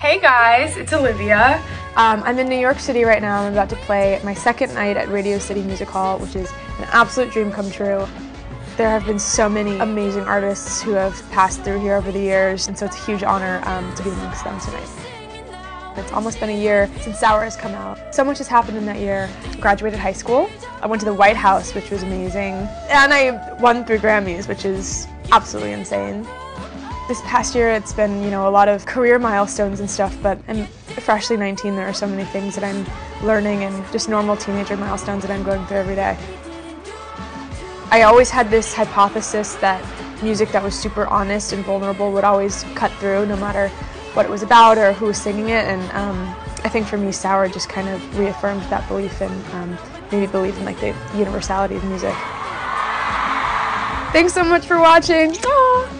Hey guys, it's Olivia. I'm in New York City right now. I'm about to play my second night at Radio City Music Hall, which is an absolute dream come true. There have been so many amazing artists who have passed through here over the years, and so it's a huge honor to be amongst them tonight. It's almost been a year since Sour has come out. So much has happened in that year. I graduated high school. I went to the White House, which was amazing. And I won 3 Grammys, which is absolutely insane. This past year it's been, a lot of career milestones and stuff, but I'm freshly 19. There are so many things that I'm learning and just normal teenager milestones that I'm going through every day. I always had this hypothesis that music that was super honest and vulnerable would always cut through no matter what it was about or who was singing it, and I think for me Sour just kind of reaffirmed that belief and made me believe in the universality of music. Thanks so much for watching.